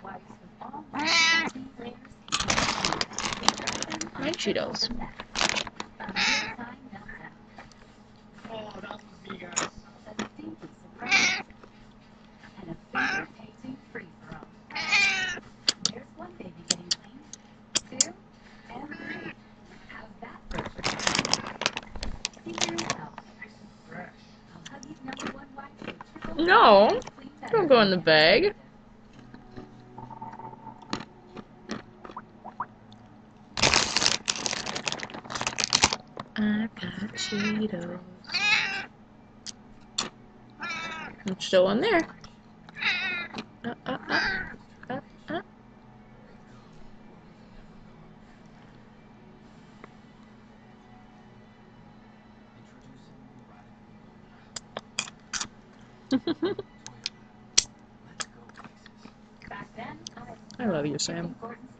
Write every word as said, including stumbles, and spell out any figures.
My Cheetos. No, don't go in the bag. I've got Cheetos. I'm still in there. Uh, uh, uh, uh, uh. I love you, Sam.